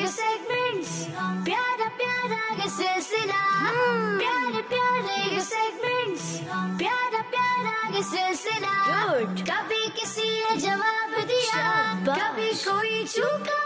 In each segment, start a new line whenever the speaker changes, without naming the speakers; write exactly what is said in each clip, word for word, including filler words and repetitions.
ये सेगमेंट्स, प्यारा प्यारा ये सिलसिला, प्यारे प्यारे ये सेगमेंट्स, प्यारा प्यारा ये सिलसिला। कभी किसी ने जवाब दिया, कभी कोई चूका,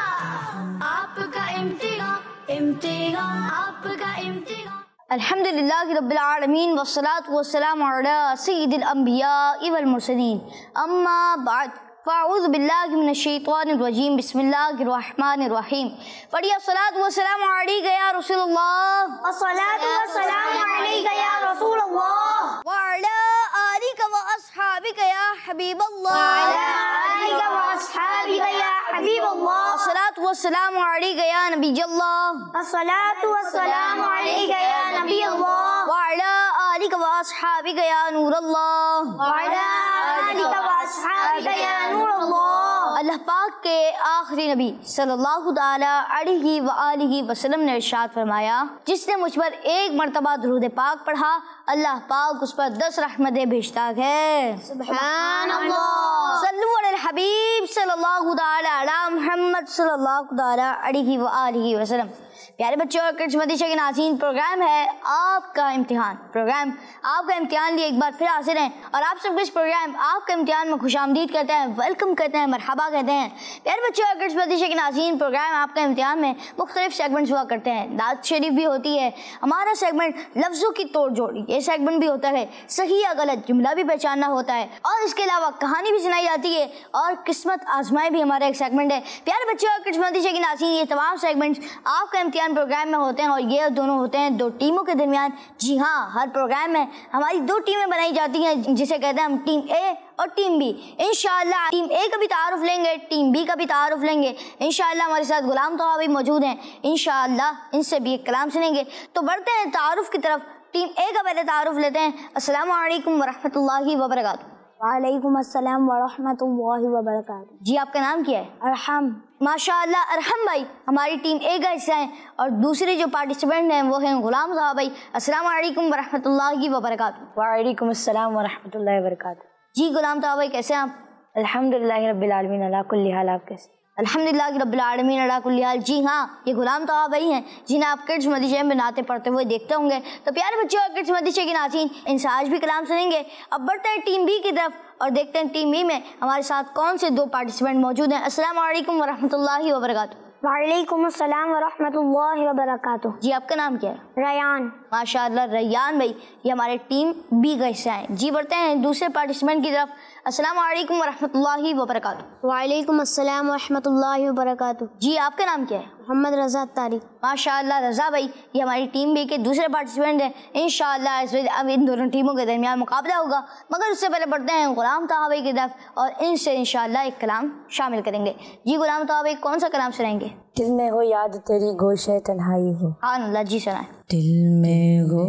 आपका इम्तिहान इम्तिहान आपका इम्तिहान।
अल्हम्दुलिल्लाहि रब्बिल आलमीन वस्सलातु वस्सलामु अला सय्यिदिल अंबियाइ वल मुरसलीन अम्मा बाद फ़अऊज़ु बिल्लाहि मिनश शैतानिर रजीम बिस्मिल्लाहिर रहमानिर रहीम। पढ़िए अस्सलातु वस्सलामु अलैका या रसूलल्लाह,
अस्सलातु वस्सलामु अलैका या रसूलल्लाह,
व अला आलिका व अस्हाबिका या हबीबल्लाह,
व अला आलिका व अस्हाबिका या हबीबल्लाह,
अस्सलातु वस्सलामु अलैका या नबियल्लाह,
अस्सलातु वस्सलामु अलैका या नबियल्लाह,
व अला आलिका व अस्हाबिका या नूरल्लाह,
व अला आलिका व अस्हाबिका या नूरल्लाह।
अल्लाह पाक के आखिरी नबी सल्लल्लाहु ताला अलैहि व आलिहि वसल्लम ने इरशाद फरमाया, जिसने मुझ पर एक मर्तबा दुरूद पाक पढ़ा, अल्लाह पाक उस पर दस रहमतें भेजता है।
सुभान अल्लाह।
सल्लु अलल हबीब सल्लल्लाहु ताला अला मुहम्मद सल्लल्लाहु ताला अलैहि व आलिहि वसल्लम। प्यारे बच्चों और किड्स मदरसा के नाज़रीन, प्रोग्राम है आपका इम्तिहान। प्रोग्राम आपका इम्तिहान लिए एक बार फिर हाजिर हैं और आप सब इस प्रोग्राम आपका इम्तिहान में खुशामदीद करते हैं, वेलकम करते हैं, मरहबा कहते हैं। प्यारे बच्चों और किड्स मदरसा के नाज़रीन, प्रोग्राम आपका इम्तिहान में मुख्तलिफ सेगमेंट्स हुआ करते हैं। नात शरीफ भी होती है, हमारा सेगमेंट लफ्ज़ों की तोड़ जोड़, ये सेगमेंट भी होता है, सही या गलत जुमला भी पहचानना होता है, और इसके अलावा कहानी भी सुनाई जाती है, और किस्मत आजमाई भी हमारा एक सेगमेंट है। प्यारे बच्चों और किड्स मदरसा के नाज़रीन, ये तमाम सेगमेंट्स आपका इम्तिहान प्रोग्राम में होते हैं, और ये दोनों होते हैं दो टीमों के दरमियान। जी हाँ, हर प्रोग्राम में हमारी दो टीमें बनाई जाती हैं, जिसे कहते हैं हम टीम ए और टीम बी। इंशाअल्लाह टीम ए का भी तारुफ लेंगे, टीम बी का भी तारुफ लेंगे। इंशाअल्लाह हमारे साथ गुलाम तोहा भी मौजूद हैं, इंशाअल्लाह इनसे भी एक कलाम सुनेंगे। तो बढ़ते हैं तारुफ की तरफ। टीम ए का पहले तारुफ लेते हैं। अस्सलामु अलैकुम वरहमतुल्लाहि वबरकातुहू।
वालेकुम अस्सलाम व रहमतुल्लाहि व बरकातुहू।
जी आपका नाम क्या है?
अरहम।
माशाअल्लाह, अरहम भाई हमारी टीम ए का हिस्सा है, और दूसरे जो पार्टिसिपेंट हैं वो हैं गुलाम साहब भाई। अस्सलामु अलैकुम वरहमतुल्लाहि वबरकातुहू।
वालेकुम अस्सलाम वरहमतुल्लाहि वबरकातुहू।
जी गुलाम साहब भाई, कैसे हैं आप?
अल्हम्दुलिल्लाहि रब्बिल आलमीन अला कुल्ली हाल। आप कैसे?
अल्हम्दुलिल्लाह रब्बिल आलमीन अला कुल्ली हाल। जी हाँ, ये गुलाम तोहा भाई हैं, जिन्हें आप किड्स मदरसे में नाते पढ़ते हुए देखते होंगे। तो प्यारे बच्चों और किड्स मदरसे के नाज़रीन, इनसे आज भी कलाम सुनेंगे। अब बढ़ते हैं टीम बी की तरफ और देखते हैं टीम बी में हमारे साथ कौन से दो पार्टिसिपेंट मौजूद हैं। अस्सलामु अलैकुम वरहमतुल्लाहि वबरकातुहू।
वालेकुम अस्सलाम व रहमतुल्लाहि व बरकातुहू।
जी आपका नाम क्या है?
रयान।
माशाअल्लाह, रैयान भाई ये हमारे टीम बी का हिस्सा है। जी बढ़ते हैं दूसरे पार्टिसिपेंट की तरफ। अस्सलामु अलैकुम वरहमतुल्लाहि वबरकातुहू।
वालेकुम अस्सलाम व रहमतुल्लाहि व बरकातुहू।
जी आपका नाम क्या है?
मोहम्मद रज़ा तारिक।
माशाअल्लाह, रज़ा भाई ये हमारी टीम बी के दूसरे पार्टिसिपेंट हैं। इंशाअल्लाह इस वक्त अब इन दोनों टीमों के दरमियान मुकाबला होगा, मगर उससे पहले बढ़ते हैं गुलाम तोहा भाई की तरफ और इनसे इंशाअल्लाह एक कलाम शामिल करेंगे। जी गुलाम तोहा भाई, कौन सा कलाम सुनाएंगे?
दिल में हो याद तेरी गोशे तन्हाई हो।
हाँ अल्लाह जी सुनाए।
दिल में हो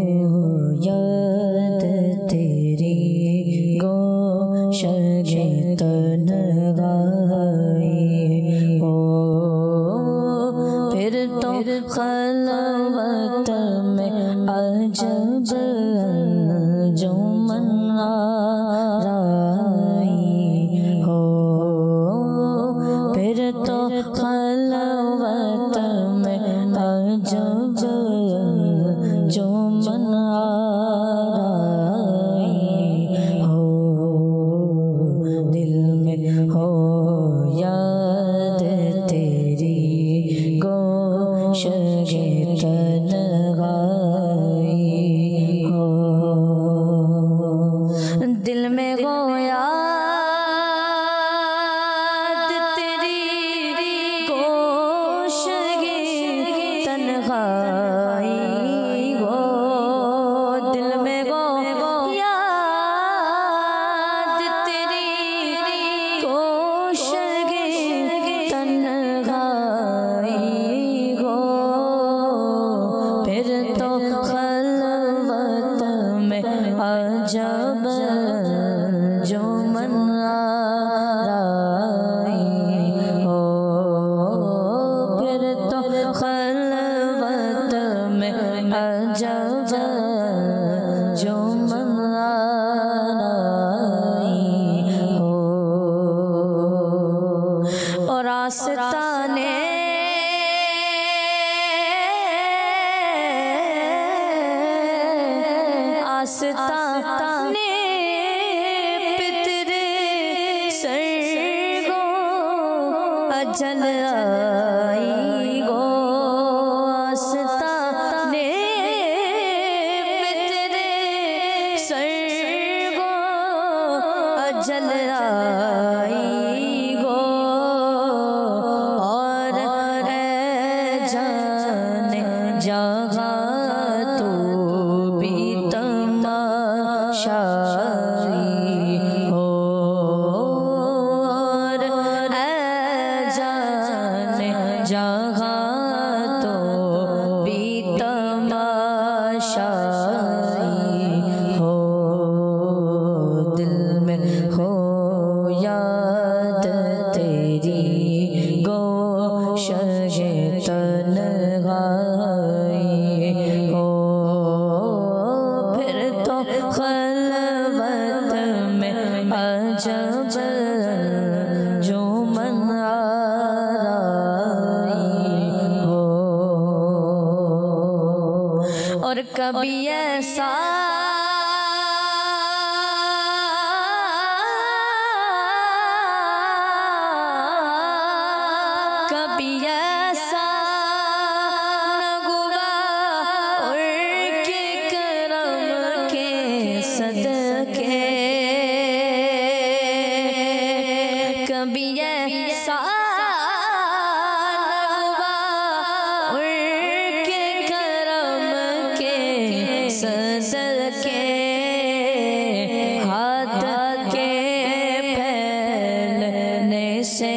याद तेरी गोशे तन्हाई हो, फिर तो खलवत में अजब जो मना राई हो, फिर तो खलवत में अजब जो मना राई हो। दिल में हो याद तेरी गोशे तन्हाई हो, दिल में हो याद तेरी गोशे तन्हाई हो, दिल में हो याद तेरी गोशे तन्हाई हो, फिर तो खलवत में अजब जो मना राई हो, फिर तो खलवत में अजब जो मना राई हो, और आस्ताने اجل آئی گو آستانے پہ تیرے سر گو اجل آئی گو اور اے جانے جہاں تو بھی تماشائی ہو اور اے جانے جہاں تو بھی تماشائی ہو دل میں ہو یاد تیری گوشہ تنہائی ہو پھر تو خلوت میں عجب جو من آرائی ہو اور کبھی ایسا کبھی ایسا نہ ہوا اور کے کرم کے صدقے کبھی ایسا نہ ہوا اور کے کرم کے صدقے ہاتھ کے پھیلنے سے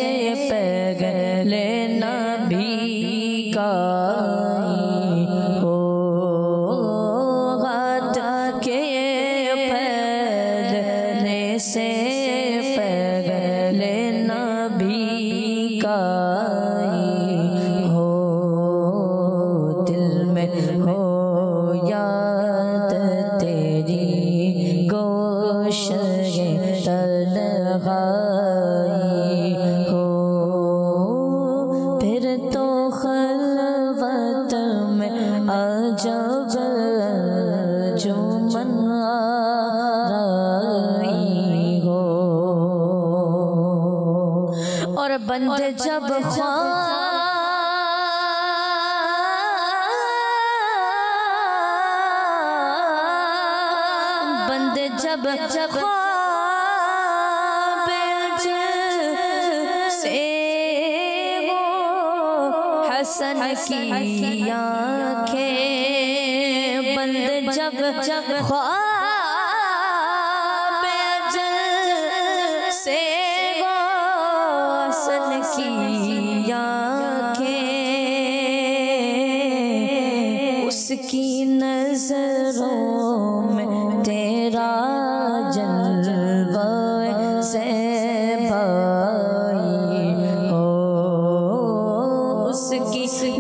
پہلے نبی کا ہو ہاتھ کے پھیلنے سے پہلے نبی کا ہو دل میں ہو یاد تیری گوشہ تنہائی ہو پھر تو خلوت میں عجب جو من آرائی ہو اور بند جب خواب بند جب جب خواب سے وہ حسن کی آنکھیں بند جب جب خواب سے وہ حسن کی آنکھیں اس کی نظروں میں تیرا جلوہ زیبائی ہو اس کی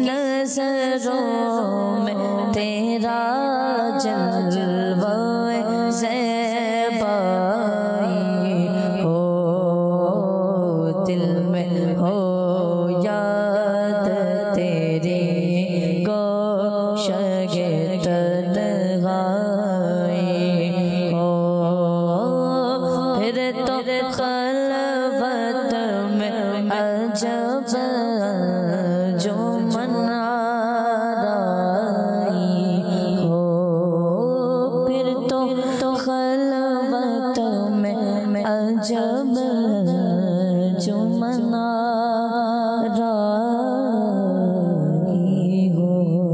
نظروں میں تیرا جلوہ زیبائی ہو دل میں ہو یاد تیری گوشہ تنہائی ہو پھر تو خلوت میں عجب جو من آرائی ہو پھر تو خلوت میں عجب جو من آرائی ہو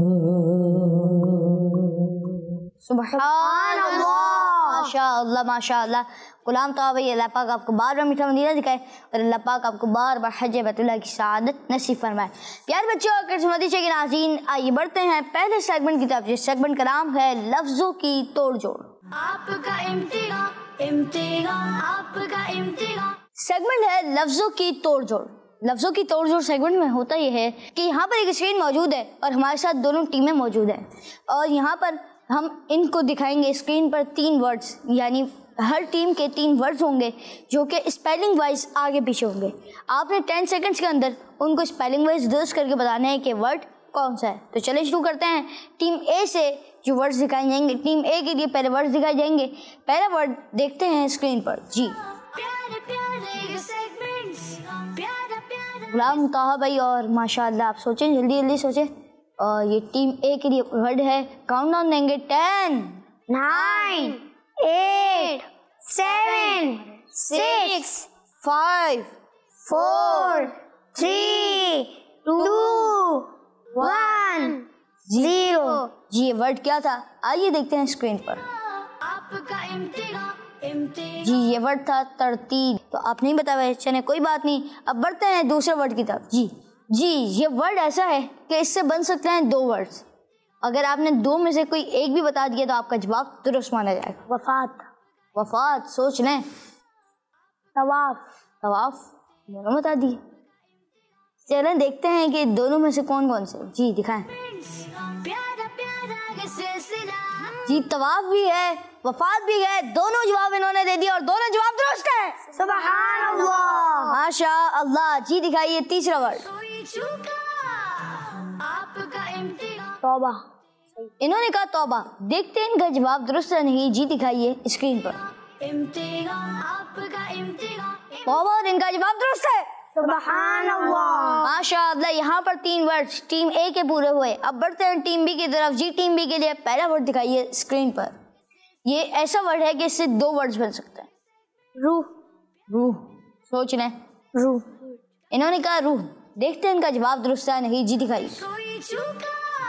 سبحان اللہ ماشاء اللہ ماشاء اللہ غلام طه بھائی اللہ پاک آپ کو بار بار میٹھا مدینہ دکھائے اور اللہ پاک آپ کو بار بار حج بیت اللہ کی سعادت نصیب فرمائے پیارے بچوں اور کرس مدیشہ کے ناظرین آئیے بڑھتے ہیں پہلے سیگمنٹ کی طرف جس سیگمنٹ کا نام ہے لفظوں کی توڑ جوڑ
آپ کا امتحان امتحان آپ کا امتحان
سیگمنٹ ہے لفظوں کی توڑ جوڑ لفظوں کی توڑ جوڑ سیگمنٹ میں ہوتا یہ ہے کہ یہاں پر ایک اسکرین موجود ہے اور ہمارے ساتھ دونوں ٹیمیں موجود ہیں اور یہاں پر ہم ان کو دکھائیں گے اسکرین پر تین ورڈز یعنی ہر ٹیم کے تین ورڈز ہوں گے جو کہ اسپیلنگ وائز آگے پیچھے ہوں گے آپ نے ٹین سیکنڈز کے اندر ان کو اسپیلنگ وائز درست کر کے بتانا ہے کہ ورڈ کون سا ہے تو چلیں شروع کرتے ہیں ٹیم اے سے جو ورڈز دکھائے جائیں گے ٹیم اے کے لیے پہلے ورڈز دکھائے جائیں گے پہلا ورڈ دیکھتے ہیں اسکرین پر جی
پیارے پیارے سیگمنٹس پیارا پیارا
غلام طاہا بھائی اور ماشاء اللہ آپ سوچیں، جلدی جلدی سوچیں. اور یہ ٹیم اے کے لیے ورڈ ہے، کاؤنٹ ڈاؤن دیں گے. Ten,
nine, eight, seven, six,
five,
four, three, two, one, zero.
جی یہ ورڈ کیا تھا؟ آئیے دیکھتے ہیں اسکرین پر.
آپ کا امتحان امتحان
جی یہ ورڈ تھا ترتیب. تو آپ نہیں بتا پائے، چلیں کوئی بات نہیں، اب بڑھتے ہیں دوسرے ورڈ کی طرف. جی جی یہ ورڈ ایسا ہے کہ اس سے بن سکتے ہیں دو ورڈز. اگر آپ نے دو میں سے کوئی ایک بھی بتا دیا تو آپ کا جواب درست مانا جائے گا.
وفات،
وفات، سوچ لیں.
طواف،
طواف، دونوں بتا دیے. چلیں دیکھتے ہیں کہ دونوں میں سے کون کون سے. جی دکھائیں.
پیارا پیارا یہ سلسلہ.
جی طواف بھی ہے، وفات بھی ہے، دونوں جواب انہوں نے دے دیا اور دونوں جواب درست ہیں.
سبحان اللہ.
ماشاء اللہ. جی دکھائیے تیسرا ورڈ.
کوئی چوکا آپ کا امتحان.
توبہ،
انہوں نے کہا توبہ. دیکھتے ہیں ان کا جواب درست ہے نہیں. جی دکھائیے اسکرین پر.
امتحان آپ کا امتحان.
توبہ، اور ان کا جواب درست ہے.
سبحان اللہ.
ماشاء اللہ. یہاں پر تین ورڈ ٹیم اے کے پورے ہوئے. اب بڑھتے ہیں ٹیم بی کی طرف. جی ٹیم بی کے لیے پہلا ورڈ دکھائیے اسکرین پر. یہ ایسا ورڈ ہے کہ اس سے دو ورڈز بن سکتے ہیں.
روح،
روح، سوچ لیں.
روح،
انہوں نے کہا روح. دیکھتے ہیں ان کا جواب درست ہے نہیں. جی دکھائیے.
کوئی چوکا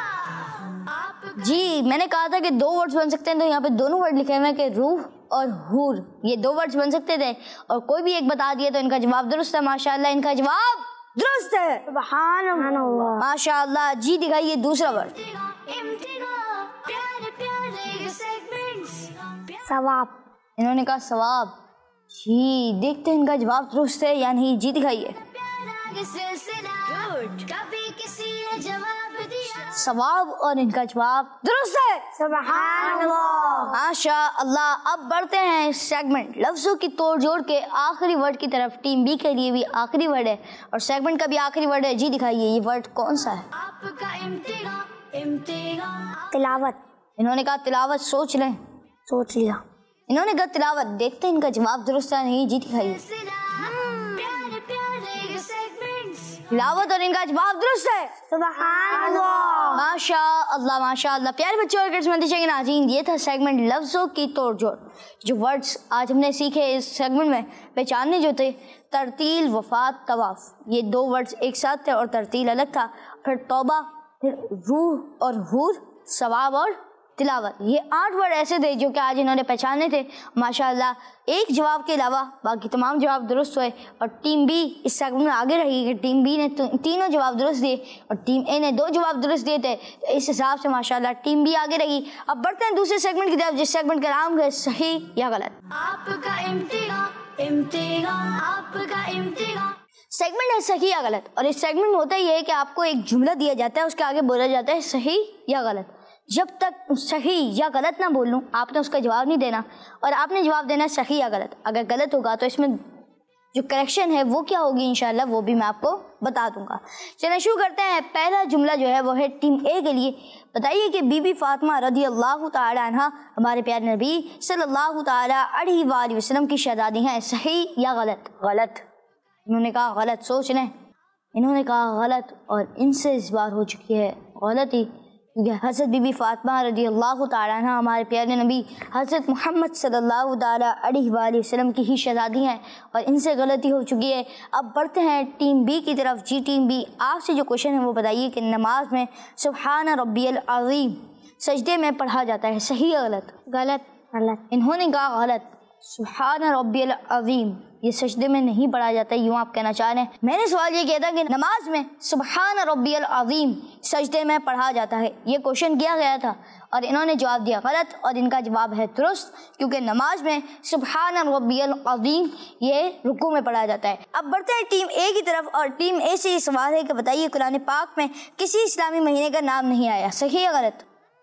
آپ
جی میں نے کہا تھا کہ دو ورڈز بن سکتے ہیں، تو یہاں پہ دونوں ورڈ لکھے ہوئے ہیں کہ روح اور حور. یہ دو ورڈز بن سکتے تھے اور کوئی بھی ایک بتا دیا تو ان کا جواب درست ہے. ماشاء اللہ ان کا جواب درست ہے.
سبحان اللہ.
ماشاء اللہ. جی دکھائیے دوسرا ورڈ.
امتحان پیارے پیارے یہ سیگمنٹس.
ثواب،
انہوں نے کہا ثواب. جی دیکھتے ہیں ان کا جواب درست ہے یا نہیں. جی دکھائیے.
پیارا یہ سلسلہ. کبھی کسی نے جواب دیا.
ثواب، اور ان کا جواب درست ہے.
سبحان اللہ.
ماشاء اللہ. اب بڑھتے ہیں سیگمنٹ لفظوں کی توڑ جوڑ کے آخری ورڈ کی طرف. ٹیم بی کے لیے بھی آخری ورڈ ہے اور سیگمنٹ کا بھی آخری ورڈ ہے. جی دکھائیے یہ ورڈ کون سا ہے.
آپ کا امتحان امتحان.
تلاوت،
انہوں نے کہا تلاوت. سوچ لیں.
سوچ لیا.
انہوں نے کہا تلاوت. دیکھتے ہیں ان کا جواب درست ہے نہیں. جی دکھائیے.
پیارے پیارے یہ سیگمنٹس.
تلاوت، اور ان کا جواب درست ہے.
سبحان اللہ.
ماشاء اللہ. ماشاء اللہ. پیارے بچوں اور کرسمس مندیشہ کے ناظرین، یہ تھا سیگمنٹ لفظوں کی توڑ جوڑ. جو ورڈز آج ہم نے سیکھے اس سیگمنٹ میں پہچاننے جو تھے، ترتیل، وفات، طواف. یہ دو ورڈز ایک ساتھ تھے اور ترتیل الگ تھا. پھر توبہ، پھر روح اور حور، ثواب اور تلاوت. یہ آٹھ ورڈ ایسے تھے جو کہ آج انہوں نے پہچانے تھے. ماشاء اللہ ایک جواب کے علاوہ باقی تمام جواب درست ہوئے اور ٹیم بی اس سیگمنٹ میں آگے رہی کہ ٹیم بی نے تینوں جواب درست دیے اور ٹیم اے نے دو جواب درست دیے تھے. اس حساب سے ماشاء اللہ ٹیم بی آگے رہی. اب بڑھتے ہیں دوسرے سیگمنٹ کی طرف جس سیگمنٹ کا نام ہے صحیح یا غلط.
آپ کا امتحان امتحان. آپ کا امتحان.
سیگمنٹ ہے صحیح یا غلط. اور اس سیگمنٹ میں ہوتا یہ ہے کہ آپ کو ایک جملہ دیا جاتا ہے، اس کے آگے بولا جاتا ہے صحیح یا غلط. جب تک صحیح یا غلط نہ بولوں آپ نے اس کا جواب نہیں دینا اور آپ نے جواب دینا ہے صحیح یا غلط. اگر غلط ہوگا تو اس میں جو کریکشن ہے وہ کیا ہوگی انشاءاللہ وہ بھی میں آپ کو بتا دوں گا. چلیں شروع کرتے ہیں. پہلا جملہ جو ہے وہ ہے ٹیم اے کے لیے. بتائیے کہ بی بی فاطمہ رضی اللہ تعالی عنہ ہمارے پیارے نبی صلی اللہ تعالی علیہ وآلہ وسلم کی شہزادی ہیں. صحیح یا غلط؟ غلط. انہوں نے کہا غلط. سوچ لیں. انہوں نے کہا غلط اور ان سے اس بار ہو چکی ہے غلطی، کیونکہ حضرت بی بی فاطمہ رضی اللہ تعالیٰ عنہ ہمارے پیارے نبی حضرت محمد صلی اللہ تعالیٰ علیہ وآلہ وسلم کی ہی شہزادی ہیں اور ان سے غلطی ہو چکی ہے. اب بڑھتے ہیں ٹیم بی کی طرف. جی ٹیم بی آپ سے جو کوشچن ہے وہ بتائیے کہ نماز میں سبحان ربی العظیم سجدے میں پڑھا جاتا ہے، صحیح یا غلط؟
غلط. غلط.
انہوں نے کہا غلط. سبحان ربی العظیم یہ سجدے میں نہیں پڑھا جاتا، یوں آپ کہنا چاہ رہے ہیں. میں نے سوال یہ کیا تھا کہ نماز میں سبحان ربی العظیم سجدے میں پڑھا جاتا ہے، یہ کوشچن کیا گیا تھا اور انہوں نے جواب دیا غلط اور ان کا جواب ہے درست، کیونکہ نماز میں سبحان ربی العظیم یہ رکوع میں پڑھا جاتا ہے. اب بڑھتے ہیں ٹیم اے کی طرف اور ٹیم اے سے یہ سوال ہے کہ بتائیے قرآن پاک میں کسی اسلامی مہینے کا نام نہیں آیا، صحیح یا غلط؟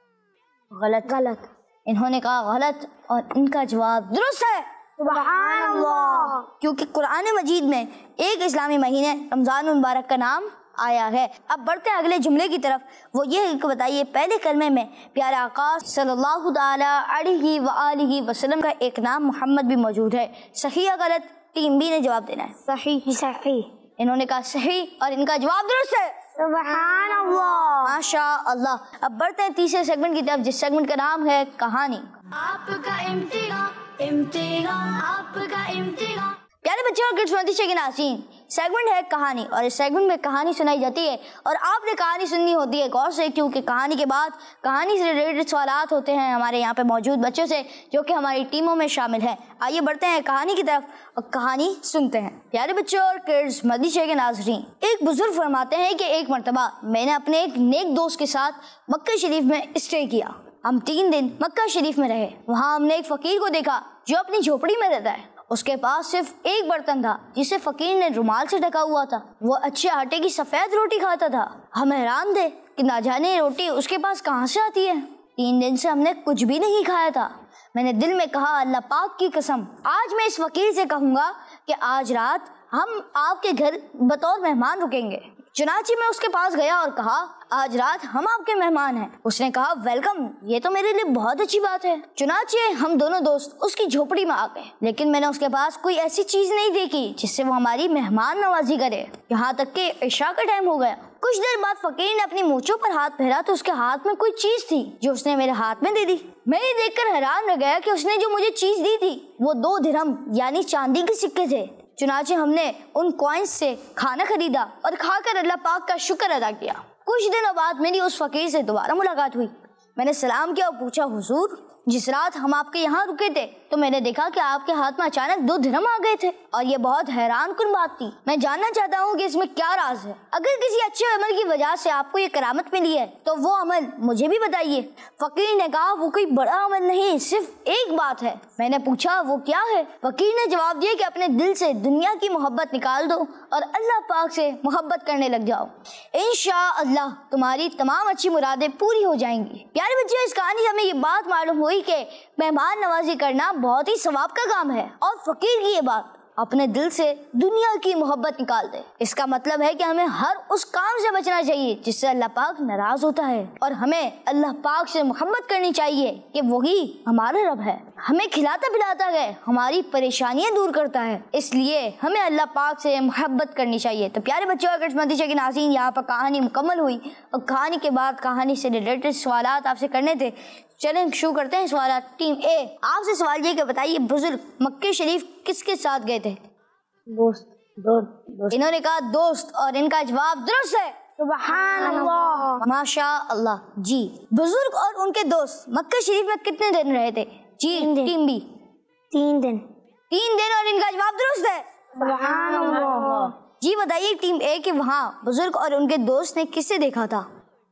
غلط.
غلط.
انہوں نے کہا غلط اور ان کا جواب درست ہے.
سبحان اللہ.
کیونکہ قرآن مجید میں ایک اسلامی مہینے رمضان المبارک کا نام آیا ہے. اب بڑھتے ہیں اگلے جملے کی طرف. وہ یہ ہے کہ بتائیے پہلے کلمے میں پیارے آقا صلی اللہ تعالیٰ علیہ وآلہ وسلم کا ایک نام محمد بھی موجود ہے، صحیح یا غلط؟ ٹیم بی نے جواب دینا ہے.
صحیح. صحیح.
انہوں نے کہا صحیح اور ان کا جواب درست ہے.
سبحان اللہ.
ماشاء اللہ. اب بڑھتے ہیں تیسرے سیگمنٹ کی طرف جس سیگمنٹ کا نام ہے کہانی.
آپ کا امتحان امتحان آپ کا امتحان.
پیارے بچوں اور کڈس مدرسے کے ناظرین، سیگمنٹ ہے کہانی اور اس سیگمنٹ میں کہانی سنائی جاتی ہے اور آپ نے کہانی سننی ہوتی ہے غور سے، کیونکہ کہانی کے بعد کہانی سے ریلیٹڈ سوالات ہوتے ہیں ہمارے یہاں پہ موجود بچوں سے جو کہ ہماری ٹیموں میں شامل ہیں. آئیے بڑھتے ہیں کہانی کی طرف اور کہانی سنتے ہیں. پیارے بچوں اور کڈس مدرسے کے ناظرین، ایک بزرگ فرماتے ہیں کہ ایک مرتبہ میں نے اپنے ایک نیک دوست کے ساتھ مکہ شریف میں اسٹے کیا. ہم تین دن مکہ شریف میں رہے. وہاں ہم نے ایک فقیر کو دیکھا جو اپنی جھوپڑی میں رہتا ہے. اس کے پاس صرف ایک برتن تھا جسے فقیر نے رومال سے ڈھکا ہوا تھا. وہ اچھے آٹے کی سفید روٹی کھاتا تھا. ہم حیران تھے کہ نہ جانے روٹی اس کے پاس کہاں سے آتی ہے. تین دن سے ہم نے کچھ بھی نہیں کھایا تھا. میں نے دل میں کہا اللہ پاک کی قسم آج میں اس فقیر سے کہوں گا کہ آج رات ہم آپ کے گھر بطور مہمان رکیں گے. چنانچہ میں اس کے پاس گیا اور کہا آج رات ہم آپ کے مہمان ہیں. اس نے کہا ویلکم، یہ تو میرے لیے بہت اچھی بات ہے. چنانچہ ہم دونوں دوست اس کی جھوپڑی میں آ گئے، لیکن میں نے اس کے پاس کوئی ایسی چیز نہیں دیکھی جس سے وہ ہماری مہمان نوازی کرے. یہاں تک کہ عشاء کا ٹائم ہو گیا. کچھ دیر بعد فقیر نے اپنی مونچھوں پر ہاتھ پھیرا تو اس کے ہاتھ میں کوئی چیز تھی جو اس نے میرے ہاتھ میں دے دی. میں یہ دیکھ کر حیران رہ گیا کہ اس نے جو مجھے چیز دی تھی وہ دو درہم یعنی چاندی کے سکے تھے. چنانچہ ہم نے ان کوائنز سے کھانا خریدا اور کھا کر اللہ پاک کا شکر ادا کیا. کچھ دنوں بعد میری اس فقیر سے دوبارہ ملاقات ہوئی. میں نے سلام کیا اور پوچھا حضور جس رات ہم آپ کے یہاں رکے تھے تو میں نے دیکھا کہ آپ کے ہاتھ میں اچانک دو درہم آ گئے تھے اور یہ بہت حیران کن بات تھی. میں جاننا چاہتا ہوں کہ اس میں کیا راز ہے. اگر کسی اچھے عمل کی وجہ سے آپ کو یہ کرامت ملی ہے تو وہ عمل مجھے بھی بتائیے. فقیر نے کہا وہ کوئی بڑا عمل نہیں، صرف ایک بات ہے. میں نے پوچھا وہ کیا ہے؟ فقیر نے جواب دیا کہ اپنے دل سے دنیا کی محبت نکال دو اور اللہ پاک سے محبت کرنے لگ جاؤ. انشاءاللہ تمہاری تمام اچھی مرادیں پوری ہو جائیں گی. پیارے بچے، اس کہانی سے ہمیں یہ بات معلوم ہوئی کہ مہمان نوازی کرنا بہت ہی ثواب کا کام ہے اور فقیر کی یہ بات اپنے دل سے دنیا کی محبت نکال دے. اس کا مطلب ہے کہ ہمیں ہر اس کام سے بچنا چاہیے جس سے اللہ پاک ناراض ہوتا ہے اور ہمیں اللہ پاک سے محبت کرنی چاہیے کہ وہی ہمارا رب ہے. ہمیں کھلاتا پلاتا ہے، ہماری پریشانیاں دور کرتا ہے، اس لیے ہمیں اللہ پاک سے محبت کرنی چاہیے. تو پیارے بچوں اور مدرسے کے ناظرین، یہاں پر کہانی مکمل ہوئی اور کہانی کے بعد کہانی سے ریلیٹڈ سوالات آپ سے کرنے تھے. چلیں شروع کرتے ہیں سوالات. ٹیم اے آپ سے سوال یہ کہ بتائیے بزرگ مکہ شریف کس کے ساتھ گئے تھے؟
دوست دوست
انہوں نے کہا دوست اور ان کا جواب درست ہے.
سبحان اللہ.
ماشاء اللہ. جی بزرگ اور ان کے دوست مکہ شریف میں کتنے دن رہے تھے؟ جی ٹیم بی
تین دن.
تین دن اور ان کا جواب درست ہے.
سبحان اللہ.
جی بتائیے ٹیم اے کہ وہاں بزرگ اور ان کے دوست نے کسے دیکھا تھا؟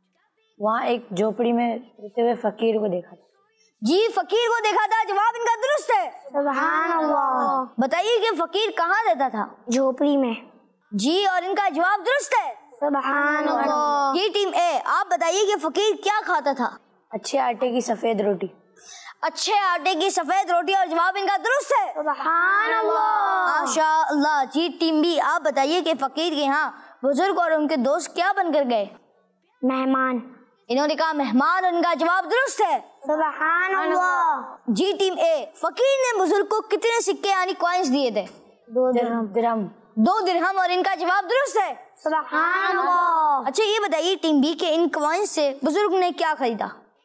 وہاں ایک جھوپڑی میں رہتے ہوئے فقیر کو دیکھا تھا.
جی فقیر کو دیکھا تھا. جواب ان کا درست ہے.
سبحان اللہ.
بتائیے کہ فقیر کہاں رہتا تھا؟
جھوپڑی میں.
جی اور ان کا جواب درست ہے.
سبحان اللہ.
جی ٹیم اے آپ بتائیے کہ فقیر کیا کھاتا تھا؟
اچھے آٹے کی سفید روٹی.
اچھے آٹے کی سفید روٹی اور جواب ان کا درست ہے.
سبحان اللہ.
ماشاء اللہ. جی ٹیم بی آپ بتائیے کہ فقیر کے یہاں بزرگ اور ان کے دوست کیا بن کر گئے؟
مہمان.
انہوں نے کہا مہمان اور ان کا جواب درست ہے.
سبحان اللہ.
جی ٹیم اے فقیر نے بزرگ کو کتنے سکے یعنی کوائنز دیے تھے؟
دو درہم.
دو درہم اور ان کا جواب درست ہے.
سبحان اللہ.
اچھا یہ بتائیے ٹیم بی کے ان کوائنز سے بزرگ نے کیا خریدا؟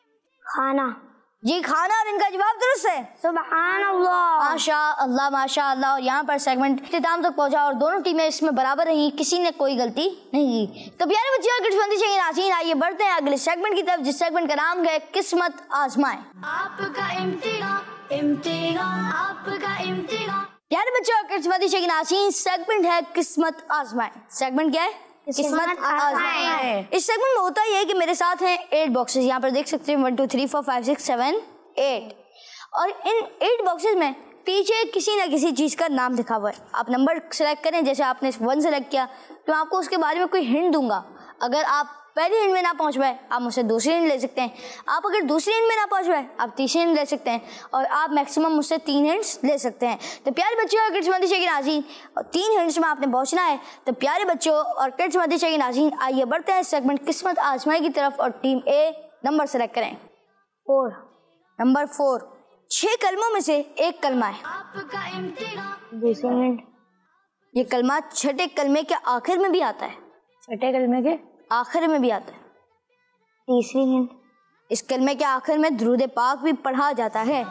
کھانا.
جی کھانا اور ان کا جواب درست ہے.
سبحان اللہ.
ماشاء اللہ ماشاء اللہ. اور یہاں پر سیگمنٹ اختتام تک پہنچا اور دونوں ٹیمیں اس میں برابر رہی، کسی نے کوئی غلطی نہیں کی. تو پیارے بچے اور کڈس مدرسے کے ناظرین آئیے بڑھتے ہیں اگلے سیگمنٹ کی طرف جس سیگمنٹ کا نام ہے قسمت آزمائیں.
آپ کا امتحان امتحان آپ کا امتحان.
پیارے بچے اور کڈس مدرسے کے ناظرین سیگمنٹ ہے قسمت آزمائیں. سیگمنٹ کیا ہے؟ قسمت آزمائیں. اس سیگمنٹ میں ہوتا یہ ہے کہ میرے ساتھ ہیں ایٹ باکسز. یہاں پر دیکھ سکتے ہیں one two three four five six seven eight اور ان ایٹ باکسز میں پیچھے کسی نہ کسی چیز کا نام لکھا ہوا ہے. آپ نمبر سلیکٹ کریں. جیسے آپ نے ون سلیکٹ کیا تو میں آپ کو اس کے بارے میں کوئی ہنٹ دوں گا. اگر آپ پہلی ہنٹ میں نہ پہنچ پائے آپ مجھ سے دوسری ہنٹ لے سکتے ہیں. آپ اگر دوسری ہنٹ میں نہ پہنچ پائے آپ تیسری ہنٹ لے سکتے ہیں اور آپ میکسیمم مجھ سے تین ہنٹس لے سکتے ہیں. تو پیارے بچوں اور کڈس مدرسے کے ناظرین تین ہنٹس میں آپ نے پہنچنا ہے. تو پیارے بچوں اور کڈس مدرسے کے ناظرین آئیے بڑھتے ہیں سیگمنٹ قسمت آزمائی کی طرف اور ٹیم اے نمبر سلیکٹ کریں.
فور.
Number four. چھ کلموں میں سے ایک کلمہ ہے.
آپ کا امتحان
دوسری منٹ
یہ کلمہ چھٹے کلمے کے آخر میں بھی آتا ہے.
چھٹے کلمے کے
آخر میں بھی آتا ہے.
تیسری ہند.
اس کلمے کے آخر میں درود پاک بھی پڑھا جاتا ہے.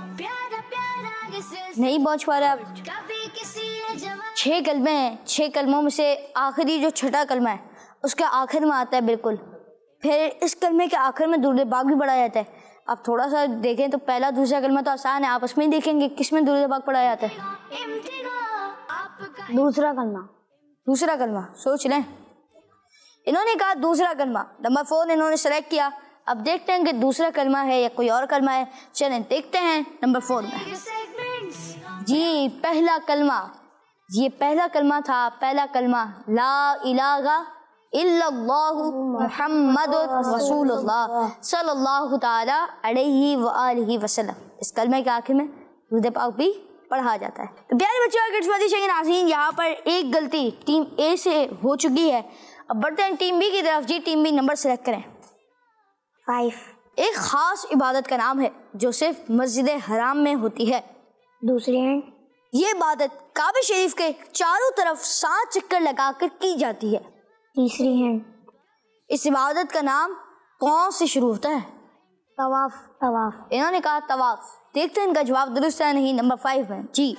نہیں پہنچ پا رہے آپ. چھ کلمے ہیں, چھ کلموں میں سے آخری جو چھٹا کلمہ ہے اس کے آخر میں آتا ہے بالکل. پھر اس کلمے کے آخر میں درود پاک بھی پڑھا جاتا ہے. آپ تھوڑا سا دیکھیں تو پہلا دوسرا کلمہ تو آسان ہے, آپس میں ہی دیکھیں گے کس میں درود پاک پڑھا جاتا ہے.
دوسرا کلمہ.
دوسرا کلمہ سوچ لیں. انہوں نے کہا دوسرا کلمہ, نمبر فور انہوں نے سلیکٹ کیا. اب دیکھتے ہیں کہ دوسرا کلمہ ہے یا کوئی اور کلمہ ہے. چلیں دیکھتے ہیں نمبر فور میں. جی پہلا کلمہ, یہ پہلا کلمہ تھا. پہلا کلمہ لا الہ الا اللہ محمد رسول اللہ صلی اللہ تعالی علیہ وآلہ وسلم. اس کلمے کے آخر میں درود پاک بھی پڑھا جاتا ہے. تو پیارے بچوں اور کڈس مدرسہ کے ناظرین, یہاں پر ایک غلطی ٹیم اے سے ہو چکی ہے. اب بڑھتے ہیں ٹیم بی کی طرف. جی ٹیم بی نمبر سلیکٹ کریں.
فائیو.
ایک خاص عبادت کا نام ہے جو صرف مسجد حرام میں ہوتی ہے.
دوسری ہند.
یہ عبادت کعبہ شریف کے چاروں طرف سات چکر لگا کر کی جاتی ہے.
تیسری ہند.
اس عبادت کا نام کون سے شروع ہوتا ہے؟
طواف. طواف.
انہوں نے کہا طواف. دیکھتے ہیں ان کا جواب درست ہے نہیں. نمبر فائیو میں جی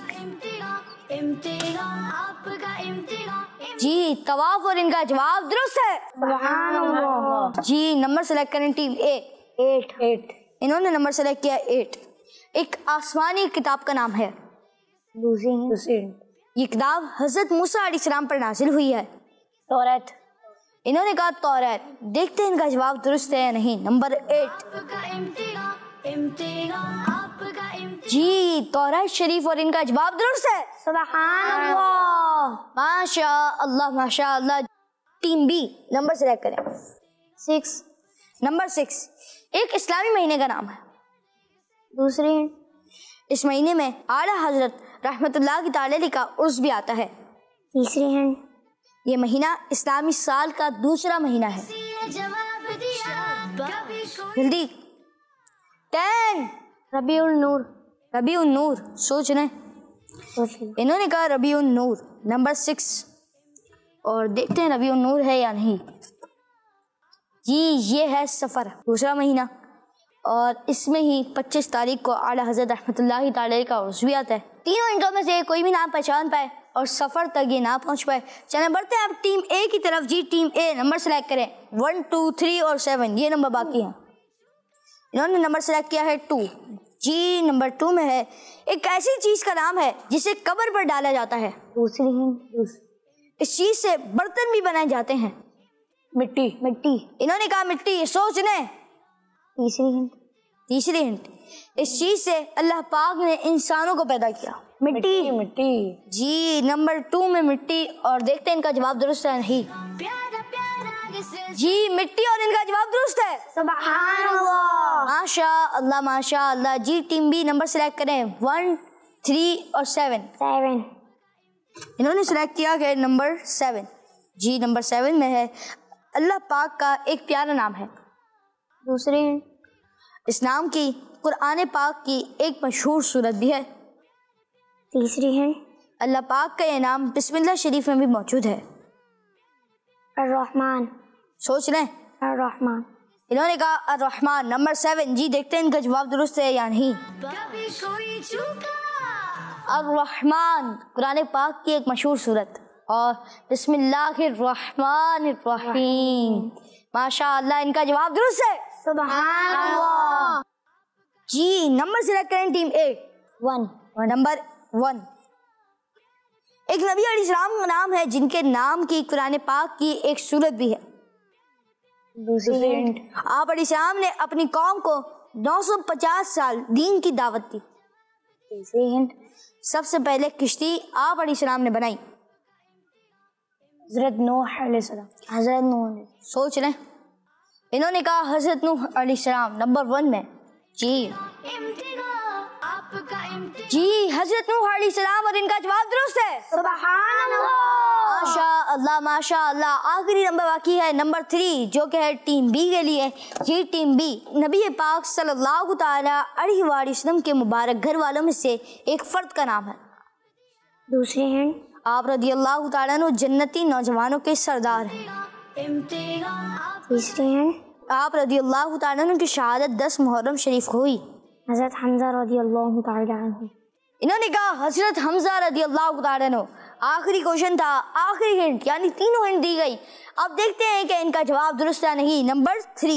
جی طواف, اور ان کا جواب درست ہے.
سبحان اللہ.
جی نمبر سلیکٹ کریں ٹیم اے.
ایٹ. ایٹ.
انہوں نے نمبر سلیکٹ کیا ایٹ. ایک آسمانی کتاب کا نام ہے.
دوسری ہند.
یہ کتاب حضرت موسیٰ علیہ السلام پر نازل ہوئی ہے.
توریت.
انہوں نے کہا توریت. دیکھتے ہیں ان کا جواب درست ہے یا نہیں. نمبر ایٹ جی توریت شریف, اور ان کا جواب درست ہے.
سبحان اللہ.
ماشاء اللہ ماشاء اللہ. ٹیم بی نمبر سلیکٹ کریں.
سکس.
نمبر سکس ایک اسلامی مہینے کا نام ہے.
دوسری ہند.
اس مہینے میں اعلیٰ حضرت رحمت اللہ کی تعالی کا عرس بھی آتا ہے.
تیسری ہند.
یہ مہینہ اسلامی سال کا دوسرا مہینہ ہے. جلدی. ٹین.
ربیع النور.
ربیع النور. سوچ رہے انہوں نے کہا ربیع النور. نمبر سکس, اور دیکھتے ہیں ربیع النور ہے یا نہیں. جی یہ ہے سفر, دوسرا مہینہ, اور اس میں ہی پچیس تاریخ کو اعلیٰ حضرت رحمت اللہ تعالی کا عرس بھی آتا ہے. تینوں انٹوں میں سے کوئی بھی نام پہچان پائے اور سفر تک یہ نہ پہنچ پائے. چلیں بڑھتے ہیں اب ٹیم اے کی طرف. جی ٹیم اے نمبر سلیکٹ کریں. ون ٹو تھری اور سیون, یہ نمبر باقی ہیں. انہوں نے نمبر سلیکٹ کیا ہے ٹو. جی نمبر ٹو میں ہے ایک ایسی چیز کا نام ہے جسے قبر پر ڈالا جاتا ہے.
دوسری ہند.
اس چیز سے برتن بھی بنائے جاتے ہیں.
مٹی. مٹی.
انہوں نے کہا مٹی. سوچ لیں.
تیسری ہند.
تیسری ہنٹ, اس چیز سے اللہ پاک نے انسانوں کو پیدا کیا.
مٹی. مٹی.
جی نمبر ٹو میں مٹی, اور دیکھتے ہیں ان کا جواب درست ہے نہیں. جی مٹی, اور ان کا جواب درست ہے.
سبحان اللہ.
ماشاء اللہ ماشاء اللہ. جی ٹیم بی نمبر سلیکٹ کریں. ون تھری اور سیون.
سیون.
انہوں نے سلیکٹ کیا کہ نمبر سیون. جی نمبر سیون میں ہے اللہ پاک کا ایک پیارا نام ہے.
دوسری ہند.
اس نام کی قرآن پاک کی ایک مشہور صورت بھی ہے.
تیسری ہے
اللہ پاک کا یہ نام بسم اللہ شریف میں بھی موجود ہے.
الرحمن.
سوچ لیں.
الرحمن.
انہوں نے کہا الرحمن. Number seven. جی دیکھتے ہیں ان کا جواب درست ہے یا نہیں. الرحمن قرآن پاک کی ایک مشہور صورت, اور بسم اللہ الرحمن الرحیم. ماشاء اللہ ان کا جواب درست ہے.
سبحان اللہ.
جی نمبر سلیکٹ کریں team A.
One.
Number one. ایک نبی علیہ السلام کا نام ہے جن کے نام کی قرآن پاک کی ایک صورت بھی ہے.
دوسری
آپ علیہ السلام نے اپنی قوم کو نو سو پچاس سال دین کی دعوت دی.
تیسری ہنٹ.
سب سے پہلے کشتی آپ علیہ السلام نے بنائی.
حضرت نوح علیہ السلام. حضرت نوح علیہ السلام.
سوچ لیں. انہوں نے کہا حضرت نوح علیہ السلام. نمبر ون میں جی جی حضرت نوح علیہ السلام, اور ان کا جواب درست ہے.
سبحان اللہ.
ماشاء اللہ ماشاء اللہ. آخری نمبر باقی ہے نمبر تھری, جو کہ ہے ٹیم بی کے لیے. یہ ٹیم بی نبی پاک صلی اللہ تعالی علیہ وآلہ وسلم کے مبارک گھر والوں میں سے ایک فرد کا نام ہے.
دوسری ہنٹ.
آپ رضی اللہ تعالیٰ عنہ جنتی نوجوانوں کے سردار ہیں.
تیسرے ہیں
آپ رضی اللہ تعالیٰ عنہ کی شہادت دس محرم شریف کو ہوئی.
حضرت حمزہ رضی اللہ تعالیٰ عنہ.
انہوں نے کہا حضرت حمزہ رضی اللہ تعالیٰ عنہ. آخری کوشچن تھا, آخری ہنٹ, یعنی تینوں ہنٹ دی گئی. اب دیکھتے ہیں کہ ان کا جواب درست ہے نہیں. نمبر تھری,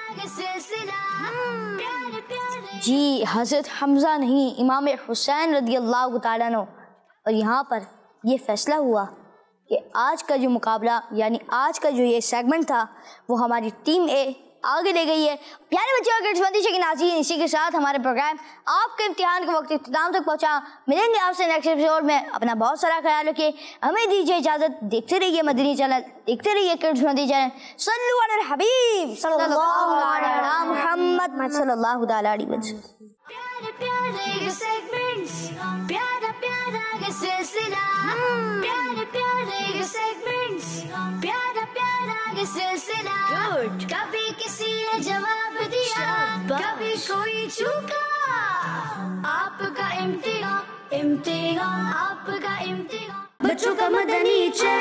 جی حضرت حمزہ نہیں, امام حسین رضی اللہ تعالیٰ عنہ. اور یہاں پر یہ فیصلہ ہوا کہ آج کا جو مقابلہ یعنی آج کا جو یہ سیگمنٹ تھا وہ ہماری ٹیم اے آگے لے گئی ہے. پیارے بچوں اور کرسمس مندی کے ناظرین, اسی کے ساتھ ہمارے پروگرام آپ کے امتحان کے وقت اختتام تک پہنچا. ملیں گے آپ سے نیکسٹ ایپیسوڈ میں. اپنا بہت سارا خیال رکھیے. ہمیں دیجیے اجازت. دیکھتے رہیے مدنی چینل, دیکھتے رہیے کرسمس مندی چینل. صلو علی الحبیب صلی اللہ علی محمد صلی اللہ تعالی علیہ وسلم.
پیارے پیارے یہ سیگمنٹس, پیارا پیارا یہ سلسلہ, پیارے پیارے یہ سیگمنٹس, پیارا پیارا یہ سلسلہ. کبھی کسی نے جواب دیا, کبھی کوئی چوکا. آپ کا امتحان, امتحان آپ کا امتحان. بچوں کا مدنی چینل.